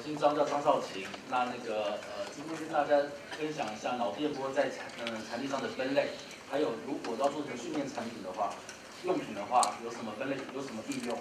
姓张，叫张少勤。今天跟大家分享一下脑电波在产地上的分类，还有如果要做成训练产品的话，用品的话有什么分类，有什么应用。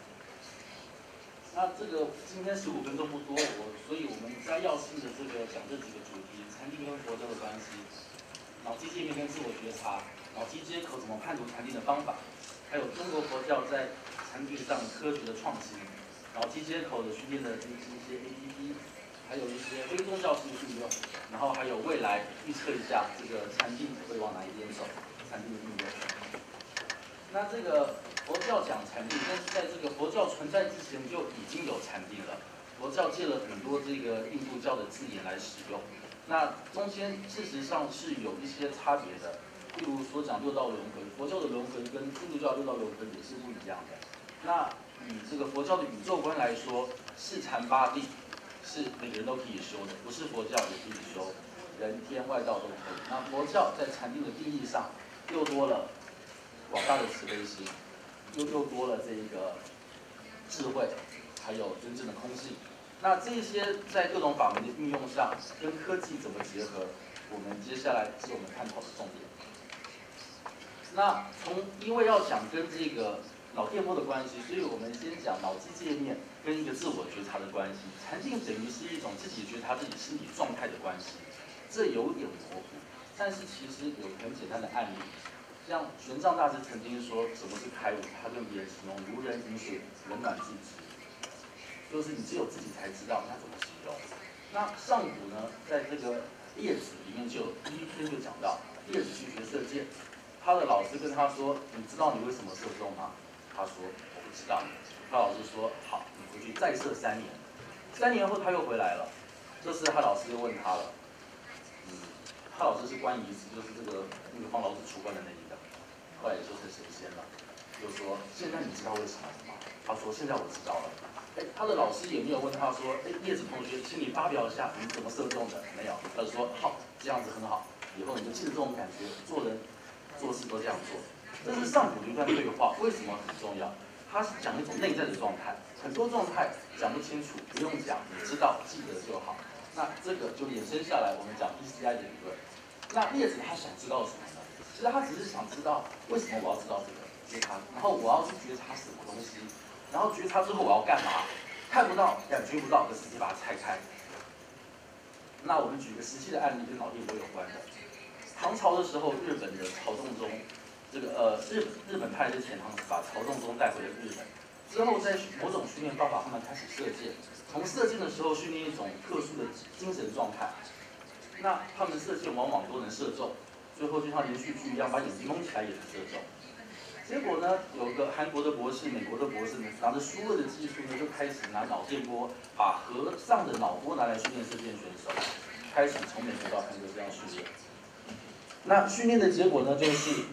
那这个今天15分钟不多，所以我们摘要性的讲这几个主题：禅定跟佛教的关系，脑机界面跟自我觉察，脑机接口怎么判读禅定的方法，还有中国佛教在禅定上科学的创新，脑机接口的训练的一些 APP， 还有一些非宗教性的应用，然后还有未来预测一下这个禅定会往哪一边走，禅定的应用。那这个佛教讲禅定，但是在这个佛教存在之前就已经有禅定了。佛教借了很多这个印度教的字眼来使用，那中间事实上是有一些差别的。例如所讲六道轮回，佛教的轮回跟印度教六道轮回也是不一样的。那以这个佛教的宇宙观来说，四禅八定是每个人都可以修的，不是佛教也可以修，人天外道都可以。那佛教在禅定的定义上又多了广大的慈悲心，又多了这个智慧，还有真正的空性。那这些在各种法门的运用上，跟科技怎么结合，我们接下来是我们探讨的重点。那因为要讲跟这个脑电波的关系，所以我们先讲脑机界面跟一个自我觉察的关系。禅定等于是一种自己觉察自己心理状态的关系，这有点模糊，但是其实有很简单的案例。像玄奘大师曾经说什么是开悟，他跟别人形容如人饮水，冷暖自知，就是你只有自己才知道他怎么形容。那上古呢，在这个列子里面就有第一篇就讲到，列子去学射箭，他的老师跟他说：“你知道你为什么射中吗？”他说：“我不知道。”他老师说：“好，你回去再射3年。”3年后他又回来了，这次他老师又问他了，他老师是关仪子，就是那个帮老子出关的那一个。后来也就成神仙了，就说现在你知道为什么了吗？他说现在我知道了。他的老师也没有问他说，叶子同学，请你发表一下你怎么射中的？没有，他就说好，这样子很好，以后你就记得这种感觉，做人做事都这样做。这是上古的一段对话，为什么很重要？他是讲一种内在的状态，很多状态讲不清楚，不用讲，你知道记得就好。那这个就衍生下来，我们讲 ECI 的理论。那叶子他想知道什么呢？其实他只是想知道为什么我要知道这个觉察，然后我要去觉察什么东西，然后觉察之后我要干嘛？看不到、感觉不到，就直接把它拆开。那我们举个实际的案例，跟脑电波有关的。唐朝的时候，日本的曹洞宗，日本派的遣唐使把曹洞宗带回了日本，之后在某种训练方法，他们开始射箭。从射箭的时候训练一种特殊的精神状态，那他们射箭往往都能射中。最后就像连续剧一样，把眼睛蒙起来也能射中。结果呢，有个韩国的博士、美国的博士呢，拿着苏俄的技术呢，就开始拿脑电波，把和尚的脑波拿来训练射箭选手，开始从美国到韩国这样训练。那训练的结果呢，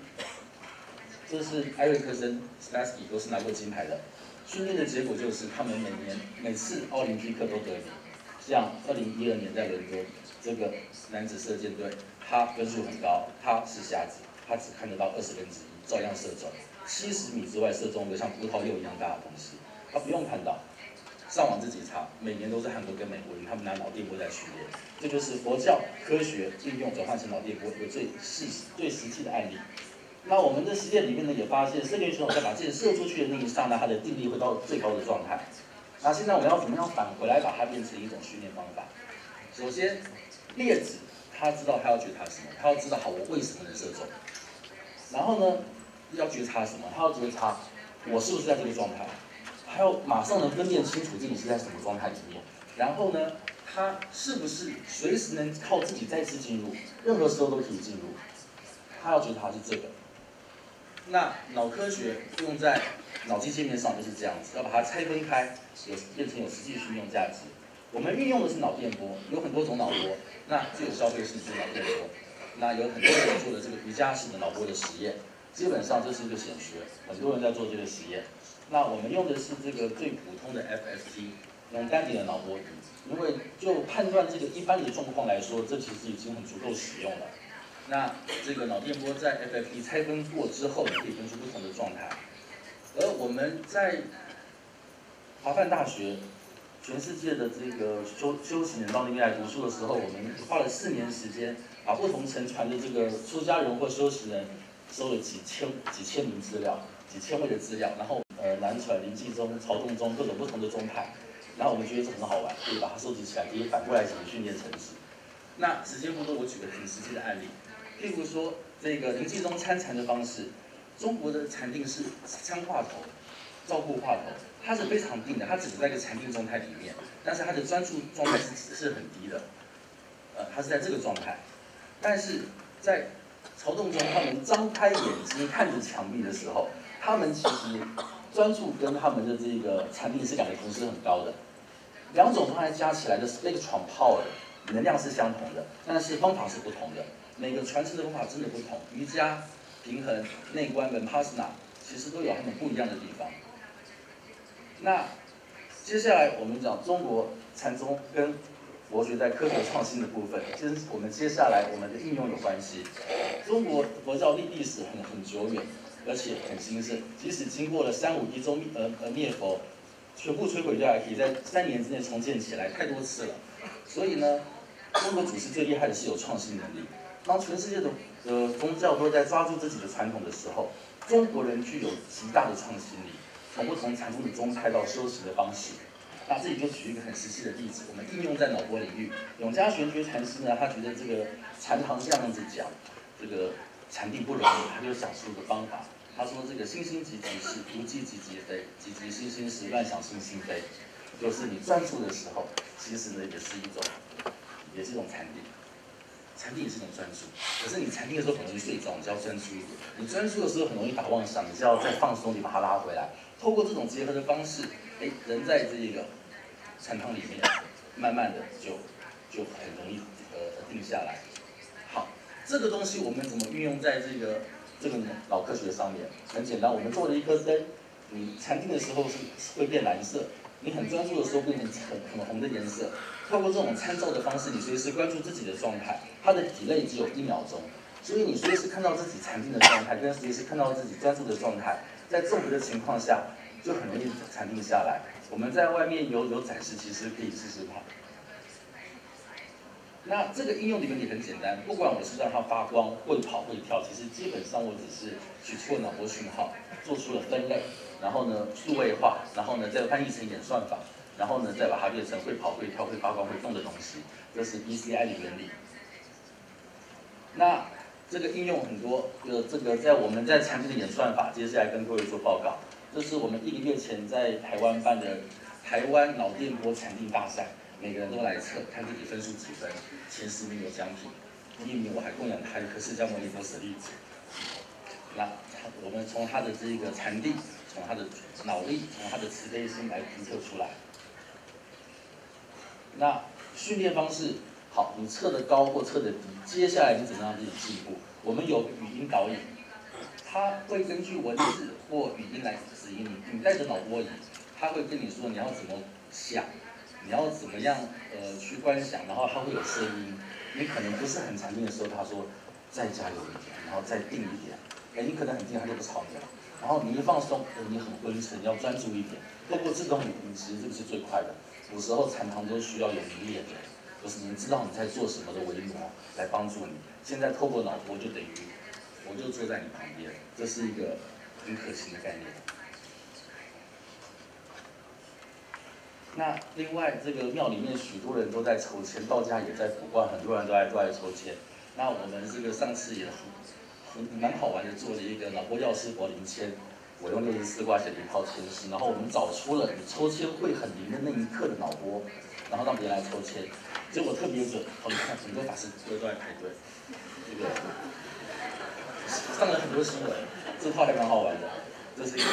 就是艾瑞克森、斯拉斯基都是拿过金牌的。训练的结果就是他们每次奥林匹克都得名。像2012年在伦敦，这个男子射箭队，他分数很高，他是瞎子，他只看得到1/20，照样射中。70米之外射中一个像葡萄柚一样大的东西，他不用看到，上网自己查，每年都是韩国跟美国人他们拿脑电波在训练，这就是佛教科学应用转换成脑电波一个最实际的案例。那我们的实验里面呢，也发现射箭选手在把箭射出去的那一刹那，他的定力会到最高的状态。那现在我们要怎么样返回来把它变成一种训练方法？首先，列子他知道他要觉察什么，他要知道好我为什么能射中。然后呢，要觉察什么？他要觉察我是不是在这个状态，还要马上能分辨清楚自己是在什么状态里面。然后呢，他是不是随时能靠自己再次进入，任何时候都可以进入。他要觉察是这个。那脑科学用在脑机界面上就是这样子，要把它拆分开，变成有实际训用价值。我们运用的是脑电波，有很多种脑波。那最有效率是脑电波。那有很多人做的这个瑜伽式的脑波的实验，基本上这是一个显学，很多人在做这个实验。那我们用的是这个最普通的 FST， 用单点的脑波仪，因为就判断这个一般的状况来说，这其实已经很足够使用了。那这个脑电波在 FFT 拆分过之后，你可以分出不同的状态。而我们在华范大学全世界的这个修行人到那边来读书的时候，我们花了4年时间，把不同沉船的这个出家人或修行人收了几千名资料，几千位的资料，然后南传、临济宗、曹洞宗各种不同的宗派，然后我们觉得这很好玩，可以把它收集起来，可以反过来怎么训练成师。那时间不多，我举个很实际的案例，譬如说这个临济宗参禅的方式，中国的禅定是参话头，照顾话头，它是非常定的，它只是在一个禅定状态里面，但是它的专注状态是很低的，它是在这个状态，但是在曹洞宗他们张开眼睛看着墙壁的时候，他们其实专注跟他们的这个禅定是2个同时很高的，2种状态加起来的 spectrum power 能量是相同的，但是方法是不同的。每个传承的方法真的不同，瑜伽、平衡、内观、Vipassana 其实都有他们不一样的地方。那接下来我们讲中国禅宗跟佛学在科学创新的部分，跟我们接下来我们的应用有关系。中国佛教历史很久远，而且很兴盛，即使经过了351宗灭佛，全部摧毁掉，也可以在3年之内重建起来，太多次了。所以呢，中国祖师最厉害的是有创新能力。当全世界的宗教都在抓住自己的传统的时候，中国人具有极大的创新力，从不同禅宗的宗派到修行的方式。那这里就举一个很实际的例子，我们应用在脑波领域。永嘉玄觉禅师呢，他觉得这个禅堂这样子讲，这个禅定不容易，他就想出一个方法。他说这个心心即即是，无即即即非，即即心心时，乱想心心非。就是你专注的时候，其实呢也是一种禅定。禅定也是一种专注，可是你禅定的时候很容易睡着，你就要专注一点。你专注的时候很容易打妄想，你就要再放松，你把它拉回来。透过这种结合的方式，人在这个禅堂里面，慢慢的就很容易定下来。好，这个东西我们怎么运用在这个脑科学上面？很简单，我们做了一颗灯，你禅定的时候是会变蓝色，你很专注的时候变成很红的颜色。透过这种参照的方式，你随时关注自己的状态，它的delay只有1秒钟，所以你随时看到自己禅定的状态，跟随时看到自己专注的状态，在综合的情况下，就很容易禅定下来。我们在外面有展示，其实可以试试看。那这个应用里面也很简单，不管我是让它发光、会跑、会跳，其实基本上我只是取出了脑波讯号，做出了分类，然后呢数位化，然后呢再翻译成演算法。然后呢，再把它变成会跑、会跳、会发光、会动的东西，这是 BCI 的原理。那这个应用很多，这个在我们在禅定的演算法，接下来跟各位做报告。这是我们1个月前在台湾办的台湾脑电波禅定大赛，每个人都来测，看自己分数几分，前10名有奖品。第1名我还供养他一颗释迦牟尼佛舍利子。那我们从他的这个禅定，从他的脑力，从他的慈悲心来评测出来。那训练方式好，你测得高或测得低，接下来你怎么让自己进步？我们有语音导引，它会根据文字或语音来指引你。你带着脑波仪，它会跟你说你要怎么想，你要怎么样去观想，然后它会有声音。你可能不是很禅定的时候，他说再加油一点，然后再定一点。你可能很定，他就不吵你了。然后你一放松，你很昏沉，你要专注一点。透过自动语音，其实这个是最快的。有时候禅堂都需要有迷恋的，就是你知道你在做什么的维模来帮助你。现在透过脑波就等于我就坐在你旁边，这是一个很可行的概念。那另外这个庙里面许多人都在抽签，道家也在卜卦，很多人都在抽签。那我们这个上次也蛮好玩的，做了一个脑波药师佛灵签。我用64卦写了一套签诗，然后我们找出了你抽签会很灵的那一刻的脑波，然后让别人来抽签，结果特别准。你看很多法师都在排队，这个上了很多新闻，这套还蛮好玩的，这是一个。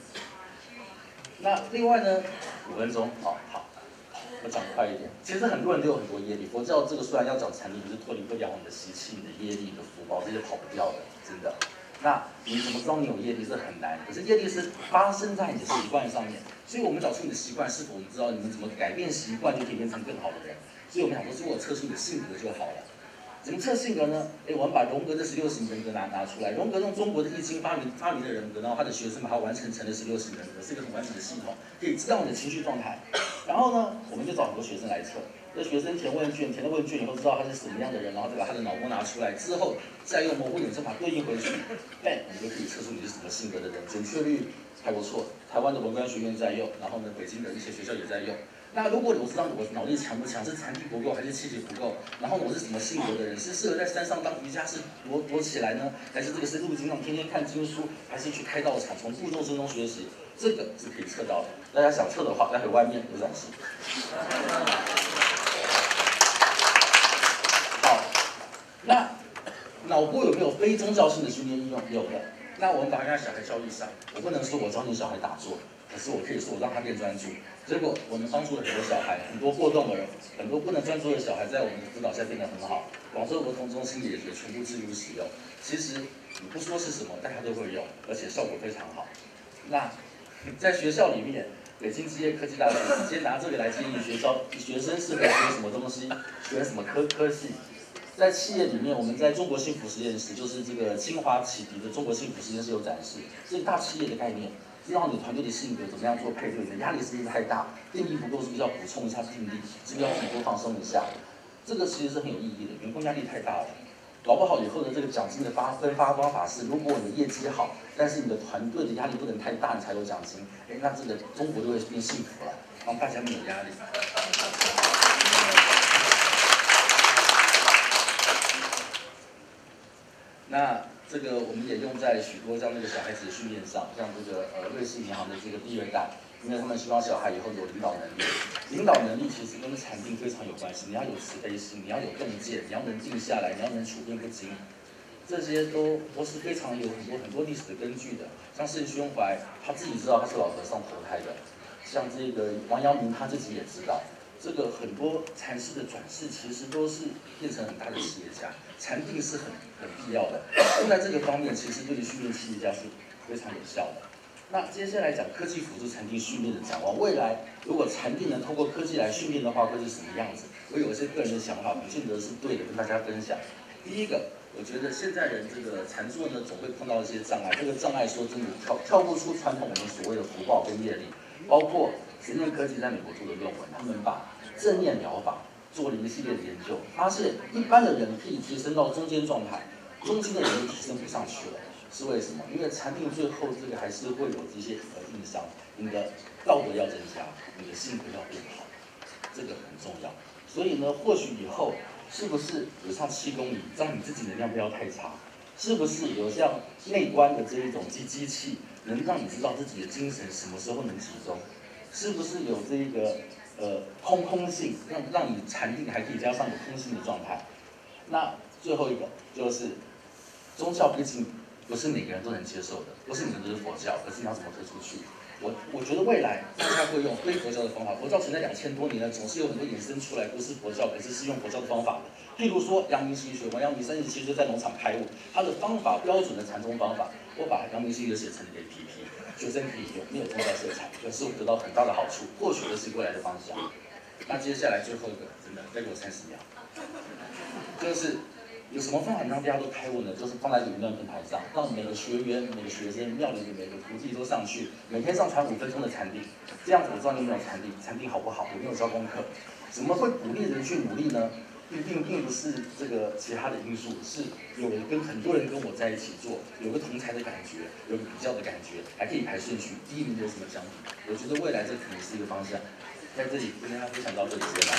那另外呢，5分钟，好，我讲快一点。其实很多人都有很多业力，佛教这个虽然要讲禅定，可是脱离不了你的习气、你的业力、你的福报，这些跑不掉的，真的。那你怎么知道你有业力是很难，可是业力是发生在你的习惯上面，所以我们找出你的习惯是否我们知道你们怎么改变习惯就可以变成更好的人，所以我们想说，如果测出你的性格就好了。怎么测性格呢？我们把荣格的16型人格拿出来，荣格用中国的易经发明的人格，然后他的学生把它完成成了16型人格，是一个很完整的系统，可以知道你的情绪状态。 然后呢，我们就找很多学生来测，这学生填问卷，填了问卷以后知道他是什么样的人，然后再把他的脑波拿出来之后，再用模糊衍生法对应回去，我们就可以测出你是什么性格的人，准确率还不错。台湾的文官学院在用，然后呢，北京的一些学校也在用。那如果我知道我脑力强不强，是禅定不够还是气血不够，然后我是什么性格的人，是适合在山上当瑜伽士躲起来呢，还是这个是入经上天天看经书，还是去开道场从步骤声中学习？这个是可以测到的。大家想测的话，待会外面有展示。好，那脑波有没有非宗教性的训练应用？有的。那我们把人家小孩教育上，我不能说我教你小孩打坐，可是我可以说我让他变专注。结果我们帮助了很多小孩，很多过动儿，很多不能专注的小孩，在我们的辅导下变得很好。广州儿童中心也全部置入使用。其实你不说是什么，大家都会用，而且效果非常好。那在学校里面，北京职业科技大学直接拿这个来建议学生适合学什么东西，学什么科系。在企业里面，我们在中国幸福实验室，就是这个清华启迪的中国幸福实验室有展示，是一个大企业的概念，知道你团队的性格怎么样做配对，你的压力是不是太大，定力不够，是不是要补充一下定力，是不是要自己多放松一下？这个其实是很有意义的，员工压力太大了。搞不好以后的这个奖金的分发方法是，如果你的业绩好，但是你的团队的压力不能太大，你才有奖金。那这个中国就会变幸福了，让大家没有压力。那这个我们也用在许多像那个小孩子的训练上，像这个瑞士银行的这个第2代，因为他们希望小孩以后有领导能力。领导能力其实跟禅定非常有关系，你要有慈悲心，你要有洞见，你要能定下来，你要能处变不惊，这些都是非常有很多历史的根据的。像盛宣怀他自己知道他是老和尚投胎的，像这个王阳明他自己也知道。这个很多禅师的转世其实都是变成很大的企业家，禅定是很必要的。用在这个方面，其实对于训练企业家是非常有效的。那接下来讲科技辅助禅定训练的展望，未来如果禅定能透过科技来训练的话，会是什么样子？我有一些个人的想法，不见得是对的，跟大家分享。第一个，我觉得现在人这个禅坐呢，总会碰到一些障碍。这个障碍说真的跳不出传统我们所谓的福报跟业力，包括实验科技在美国做的论文，他们把正念疗法做了一系列的研究，发现一般的人可以提升到中间状态，中间的人提升不上去了。是为什么？因为禅定最后这个还是会有这些硬伤，你的道德要增加，你的性格要变好，这个很重要。所以呢，或许以后是不是有像气功仪，让你自己能量不要太差？是不是有像内观的这一种机器，能让你知道自己的精神什么时候能集中？是不是有这一个空性，让你禅定还可以加上有空性的状态？那最后一个就是宗教，毕竟不是每个人都能接受的，不是每个人都是佛教，可是你要怎么推出去？我觉得未来大家会用非佛教的方法，佛教存在2000多年了，总是有很多衍生出来，不是佛教，可是是用佛教的方法的。譬如说阳明心学，王阳明37岁在农场开悟，他的方法标准的禅宗方法，我把阳明心学写成了一个 APP， 学生可以用，没有宗教色彩，可是我得到很大的好处，或许这是未来的方向。那接下来最后一个，真的再给我30秒，就是有什么方法能让大家都开悟呢？就是放在云端平台上，让每个学员、每个学生、庙里的每个徒弟都上去，每天上传5分钟的禅定。这样子我知道你有没有禅定，禅定好不好？有没有交功课？怎么会鼓励人去努力呢？并不是这个其他的因素，是有跟很多人跟我在一起做，有个同才的感觉，有个比较的感觉，还可以排顺序，第1名有什么奖品？我觉得未来这可能是一个方向。在这里跟大家分享到这里，谢谢大家。